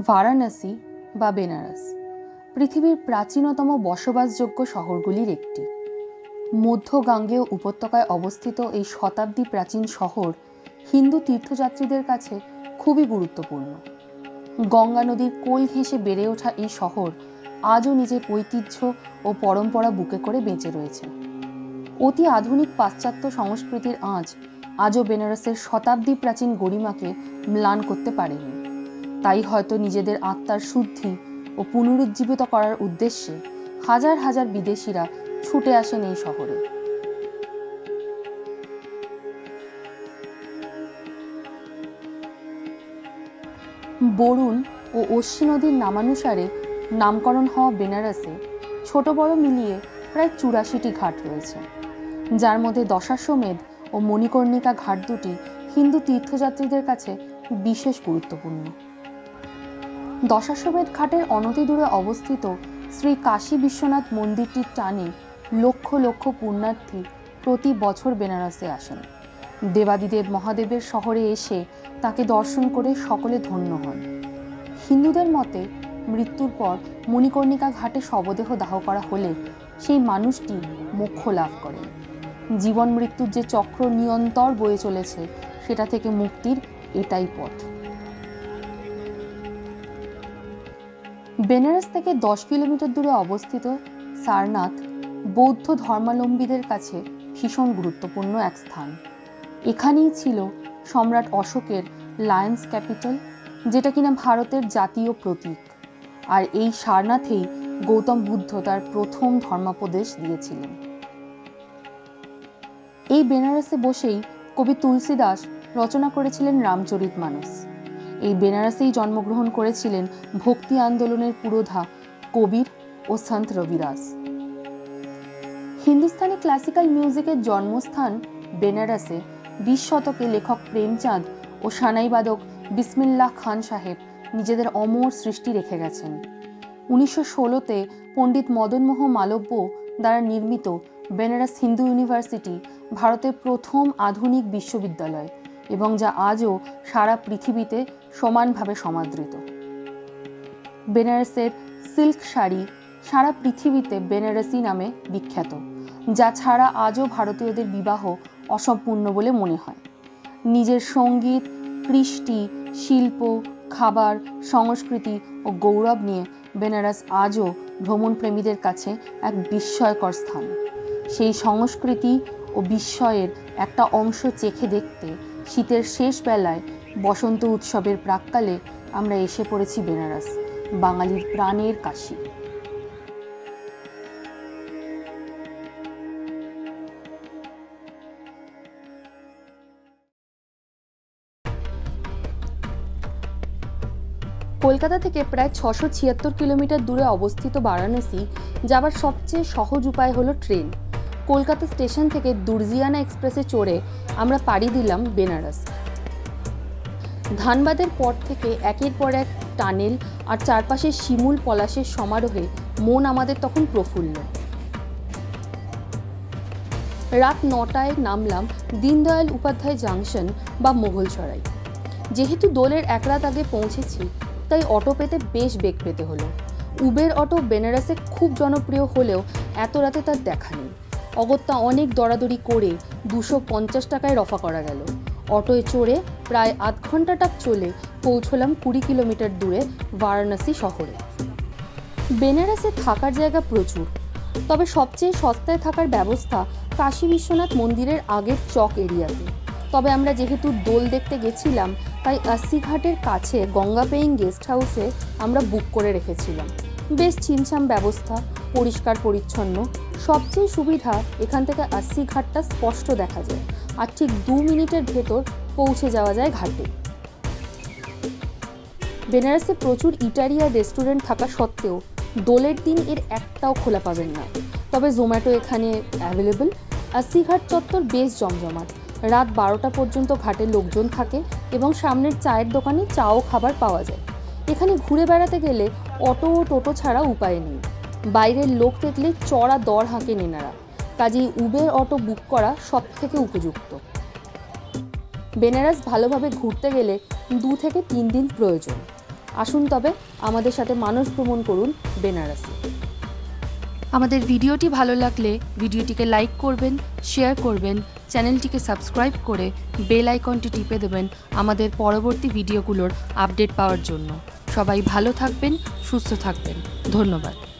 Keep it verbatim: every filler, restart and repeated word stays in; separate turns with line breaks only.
বারাণসী বা বেনারস পৃথিবীর প্রাচীনতম বসবাসযোগ্য শহরগুলির একটি। মধ্য গাঙ্গেয় উপত্যকায় অবস্থিত এই শতাব্দী প্রাচীন শহর হিন্দু তীর্থযাত্রীদের কাছে খুবই গুরুত্বপূর্ণ। গঙ্গা নদীর কোল ঘেঁষে বেড়ে ওঠা এই শহর আজও নিজের ঐতিহ্য ও পরম্পরা বুকে করে বেঁচে রয়েছে। অতি আধুনিক পাশ্চাত্য সংস্কৃতির আঁচ আজও বেনারসের শতাব্দী প্রাচীন গরিমাকে ম্লান করতে পারেনি। তাই হয়তো নিজেদের আত্মার শুদ্ধি ও পুনরুজ্জীবিত করার উদ্দেশ্যে হাজার হাজার বিদেশিরা ছুটে আসেন এই শহরে। বরুণ ও অশ্বী নদীর নামানুসারে নামকরণ হওয়া বেনারসে ছোট বড় মিলিয়ে প্রায় চুরাশিটি ঘাট রয়েছে, যার মধ্যে দশাশ্বমেধ ও মণিকর্ণিকা ঘাট দুটি হিন্দু তীর্থযাত্রীদের কাছে বিশেষ গুরুত্বপূর্ণ। দশাশ্বমেধ ঘাটের অনতি দূরে অবস্থিত শ্রী কাশী বিশ্বনাথ মন্দিরটির টানে লক্ষ লক্ষ পুণ্যার্থী প্রতি বছর বেনারসে আসেন। দেবাদিদেব মহাদেবের শহরে এসে তাকে দর্শন করে সকলে ধন্য হন। হিন্দুদের মতে মৃত্যুর পর মণিকর্ণিকা ঘাটে শবদেহ দাহ করা হলে সেই মানুষটি মোক্ষ লাভ করেন। জীবন মৃত্যুর যে চক্র নিরন্তর বয়ে চলেছে সেটা থেকে মুক্তির এটাই পথ। বেনারস থেকে দশ কিলোমিটার দূরে অবস্থিত সারনাথ বৌদ্ধ ধর্মাবলম্বীদের কাছে ভীষণ গুরুত্বপূর্ণ এক স্থান। এখানেই ছিল সম্রাট অশোকের লায়ন্স ক্যাপিটাল, যেটা কিনা ভারতের জাতীয় প্রতীক। আর এই সারনাথেই গৌতম বুদ্ধ তার প্রথম ধর্মোপদেশ দিয়েছিলেন। এই বেনারসে বসেই কবি তুলসীদাস রচনা করেছিলেন রামচরিতমানস। এই বেনারসেই জন্মগ্রহণ করেছিলেন ভক্তি আন্দোলনের পুরোধা কবির ও সন্ত রবিদাস। হিন্দুস্তানি ক্লাসিক্যাল মিউজিকের জন্মস্থান বেনারসে বিশ শতকে লেখক প্রেমচাঁদ ও সানাইবাদক বিসমিল্লাহ খান সাহেব নিজেদের অমর সৃষ্টি রেখে গেছেন। উনিশশো ষোলোতে পণ্ডিত মদনমোহন মালব্য দ্বারা নির্মিত বেনারস হিন্দু ইউনিভার্সিটি ভারতের প্রথম আধুনিক বিশ্ববিদ্যালয় এবং যা আজও সারা পৃথিবীতে সমানভাবে সমাদৃত। বেনারসের সিল্ক শাড়ি সারা পৃথিবীতে বেনারসি নামে বিখ্যাত, যা ছাড়া আজও ভারতীয়দের বিবাহ অসম্পূর্ণ বলে মনে হয়। নিজের সঙ্গীত, কৃষ্টি, শিল্প, খাবার, সংস্কৃতি ও গৌরব নিয়ে বেনারস আজও ভ্রমণ প্রেমীদের কাছে এক বিস্ময়কর স্থান। সেই সংস্কৃতি ও বিস্ময়ের একটা অংশ চেখে দেখতে শীতের শেষ বেলায় বসন্ত উৎসবের প্রাক্কালে আমরা এসে পড়েছি বেনারস, বাঙালির প্রাণের কাশী। কলকাতা থেকে প্রায় ছশো ছিয়াত্তর কিলোমিটার দূরে অবস্থিত বারাণসী যাবার সবচেয়ে সহজ উপায় হলো ট্রেন। কলকাতা স্টেশন থেকে দুর্জিয়ানা এক্সপ্রেসে চড়ে আমরা পাড়ি দিলাম বেনারস। ধানবাদের পর থেকে একের পর এক টানেল আর চারপাশে শিমুল পলাশের সমারোহে মন আমাদের তখন প্রফুল্ল। রাত নটায় নামলাম দীনদয়াল উপাধ্যায় জাংশন বা মোগলসরাই। যেহেতু দোলের এক রাত আগে পৌঁছেছি, তাই অটো পেতে বেশ বেগ পেতে হলো। উবের অটো বেনারসে খুব জনপ্রিয় হলেও এত রাতে তার দেখা নেই। অগত্যা অনেক দরাদরি করে দুশো পঞ্চাশ টাকায় রফা করা গেল। অটোয় চড়ে প্রায় আধ ঘন্টাটা চলে পৌঁছলাম কুড়ি কিলোমিটার দূরে বারাণসী শহরে। বেনারসে থাকার জায়গা প্রচুর, তবে সবচেয়ে সস্তায় থাকার ব্যবস্থা কাশী বিশ্বনাথ মন্দিরের আগের চক এরিয়াতে। তবে আমরা যেহেতু দোল দেখতে গেছিলাম, তাই আশি ঘাটের কাছে গঙ্গা পেইং গেস্ট হাউসে আমরা বুক করে রেখেছিলাম। বেশ ছিমছাম ব্যবস্থা, পরিষ্কার পরিচ্ছন্ন। সবচেয়ে সুবিধা, এখান থেকে আশি ঘাটটা স্পষ্ট দেখা যায় আর ঠিক দু মিনিটের ভেতর পৌঁছে যাওয়া যায় ঘাটে। বেনারসে প্রচুর ইটারি আর রেস্টুরেন্ট থাকা সত্ত্বেও দোলের দিন এর একটাও খোলা পাবেন না। তবে জোম্যাটো এখানে অ্যাভেলেবল। আশি ঘাট চত্বর বেশ জমজমাট। রাত বারোটা পর্যন্ত ঘাটে লোকজন থাকে এবং সামনের চায়ের দোকানে চাও খাবার পাওয়া যায়। এখানে ঘুরে বেড়াতে গেলে অটো ও টোটো ছাড়া উপায় নেই। বাইরের লোক দেখলে চড়া দর হাঁকেন এনারা, কাজেই উবের অটো বুক করা সব থেকে উপযুক্ত। বেনারস ভালোভাবে ঘুরতে গেলে দু থেকে তিন দিন প্রয়োজন। আসুন তবে আমাদের সাথে মানস ভ্রমণ করুন বেনারসে। আমাদের ভিডিওটি ভালো লাগলে ভিডিওটিকে লাইক করবেন, শেয়ার করবেন, চ্যানেলটিকে সাবস্ক্রাইব করে বেল আইকনটি টিপে দেবেন আমাদের পরবর্তী ভিডিওগুলোর আপডেট পাওয়ার জন্য। সবাই ভালো থাকবেন, সুস্থ থাকবেন। ধন্যবাদ।